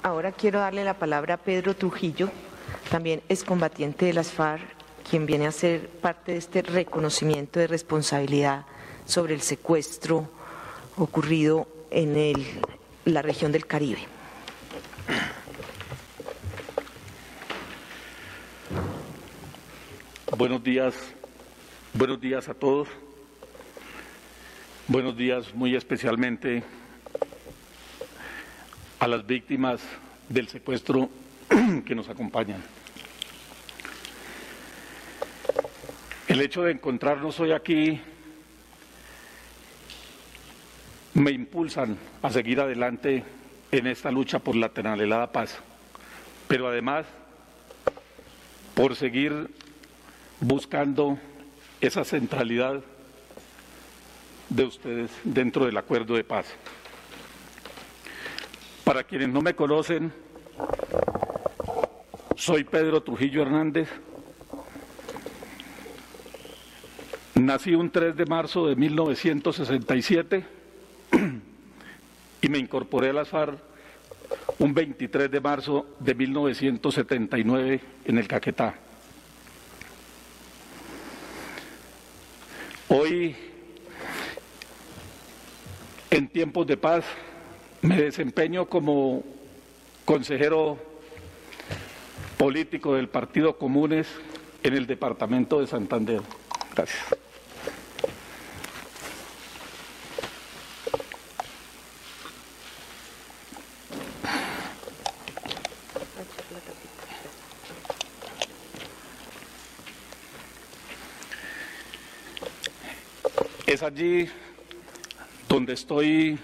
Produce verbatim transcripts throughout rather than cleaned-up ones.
Ahora quiero darle la palabra a Pedro Trujillo, también excombatiente de las FARC, quien viene a ser parte de este reconocimiento de responsabilidad sobre el secuestro ocurrido en el, la región del Caribe. Buenos días, buenos días a todos. Buenos días muy especialmente a las víctimas del secuestro que nos acompañan. El hecho de encontrarnos hoy aquí me impulsan a seguir adelante en esta lucha por la tan anhelada paz, pero además por seguir buscando esa centralidad de ustedes dentro del acuerdo de paz. Para quienes no me conocen, soy Pedro Trujillo Hernández. Nací un tres de marzo de mil novecientos sesenta y siete y me incorporé a las FARC un veintitrés de marzo de mil novecientos setenta y nueve en el Caquetá. Hoy, en tiempos de paz, me desempeño como consejero político del Partido Comunes en el departamento de Santander. Gracias. Es allí donde estoy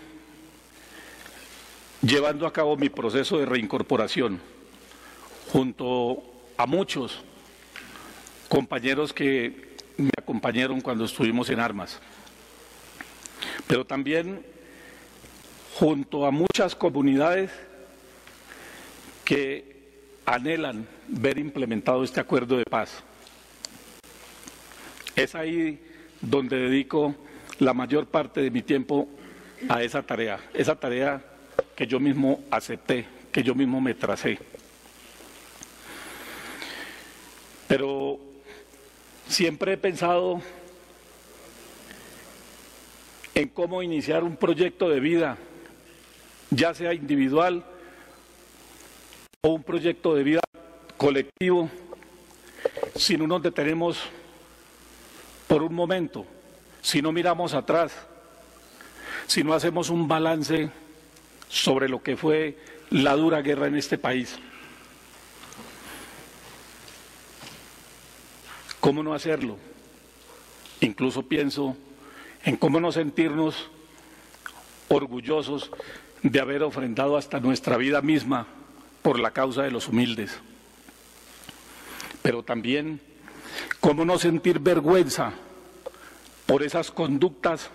llevando a cabo mi proceso de reincorporación, junto a muchos compañeros que me acompañaron cuando estuvimos en armas, pero también junto a muchas comunidades que anhelan ver implementado este acuerdo de paz. Es ahí donde dedico la mayor parte de mi tiempo a esa tarea, esa tarea que yo mismo acepté, que yo mismo me tracé. Pero siempre he pensado en cómo iniciar un proyecto de vida, ya sea individual o un proyecto de vida colectivo, si no nos detenemos por un momento, si no miramos atrás, si no hacemos un balance sobre lo que fue la dura guerra en este país. ¿Cómo no hacerlo? Incluso pienso en cómo no sentirnos orgullosos de haber ofrendado hasta nuestra vida misma por la causa de los humildes. Pero también, ¿cómo no sentir vergüenza por esas conductas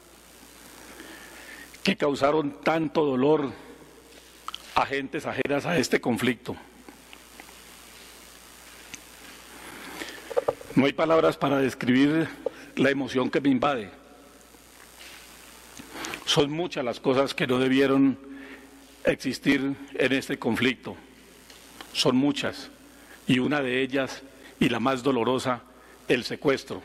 que causaron tanto dolor a gentes ajenas a este conflicto? No hay palabras para describir la emoción que me invade. Son muchas las cosas que no debieron existir en este conflicto. Son muchas, y una de ellas, y la más dolorosa, el secuestro.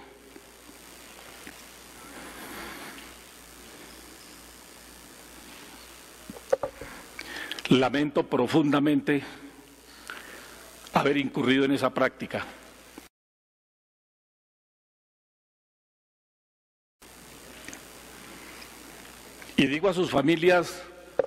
Lamento profundamente haber incurrido en esa práctica. Y digo a sus familias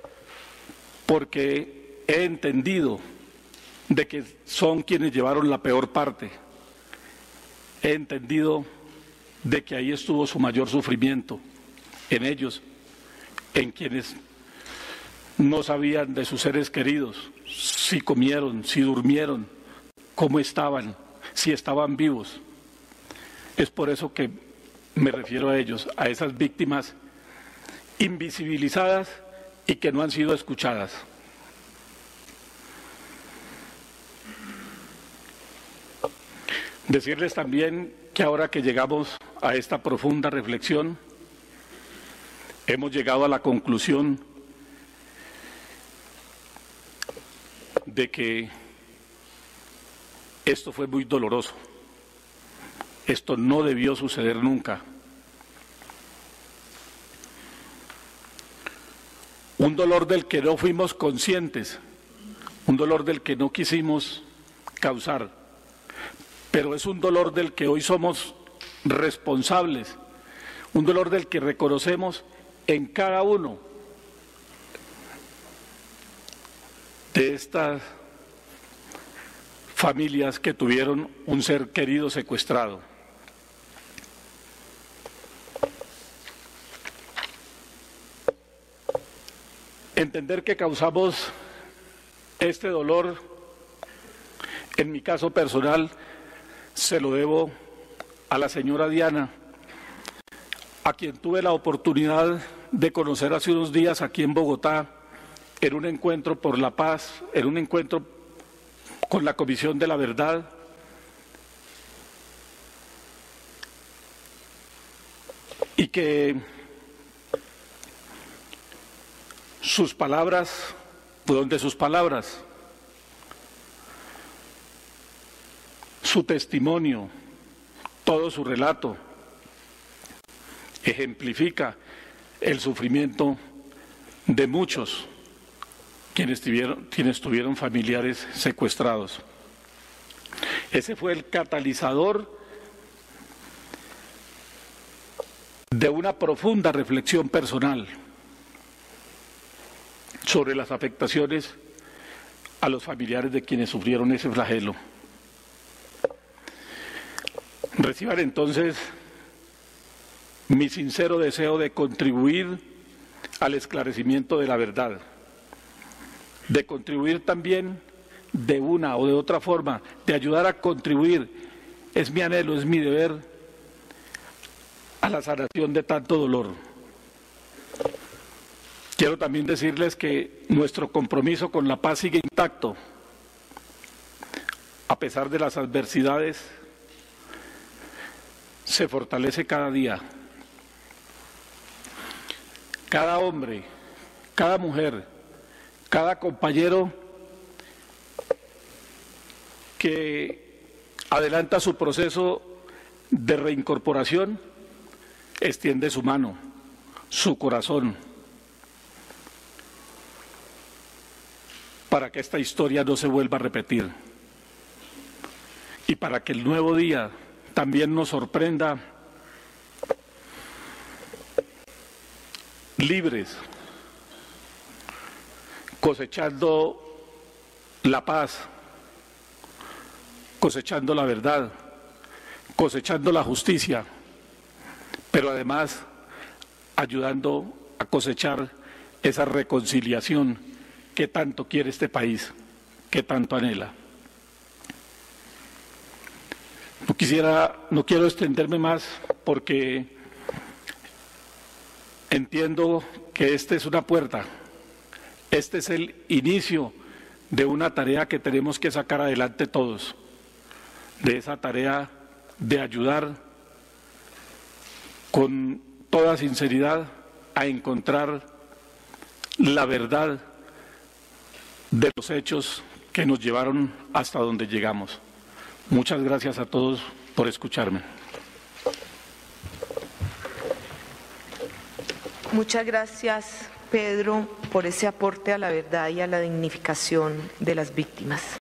porque he entendido de que son quienes llevaron la peor parte. He entendido de que ahí estuvo su mayor sufrimiento, en ellos, en quienes no sabían de sus seres queridos, si comieron, si durmieron, cómo estaban, si estaban vivos. Es por eso que me refiero a ellos, a esas víctimas invisibilizadas y que no han sido escuchadas. Decirles también que ahora que llegamos a esta profunda reflexión, hemos llegado a la conclusión de que esto fue muy doloroso. Esto no debió suceder nunca. Un dolor del que no fuimos conscientes, un dolor del que no quisimos causar, pero es un dolor del que hoy somos responsables, un dolor del que reconocemos en cada uno de estas familias que tuvieron un ser querido secuestrado. Entender que causamos este dolor, en mi caso personal, se lo debo a la señora Diana, a quien tuve la oportunidad de conocer hace unos días aquí en Bogotá, en un encuentro por la paz, en un encuentro con la Comisión de la Verdad. Y que sus palabras, fueron de sus palabras, su testimonio, todo su relato, ejemplifica el sufrimiento de muchos quienes tuvieron, quienes tuvieron familiares secuestrados. Ese fue el catalizador de una profunda reflexión personal sobre las afectaciones a los familiares de quienes sufrieron ese flagelo. Reciban entonces mi sincero deseo de contribuir al esclarecimiento de la verdad, de contribuir también de una o de otra forma, de ayudar a contribuir, es mi anhelo, es mi deber, a la sanación de tanto dolor. Quiero también decirles que nuestro compromiso con la paz sigue intacto, a pesar de las adversidades, se fortalece cada día. Cada hombre, cada mujer, cada compañero que adelanta su proceso de reincorporación, extiende su mano, su corazón, para que esta historia no se vuelva a repetir y para que el nuevo día también nos sorprenda libres, cosechando la paz, cosechando la verdad, cosechando la justicia, pero además ayudando a cosechar esa reconciliación que tanto quiere este país, que tanto anhela. No quisiera, no quiero extenderme más porque entiendo que esta es una puerta, este es el inicio de una tarea que tenemos que sacar adelante todos, de esa tarea de ayudar con toda sinceridad a encontrar la verdad de los hechos que nos llevaron hasta donde llegamos. Muchas gracias a todos por escucharme. Muchas gracias, Pedro, por ese aporte a la verdad y a la dignificación de las víctimas.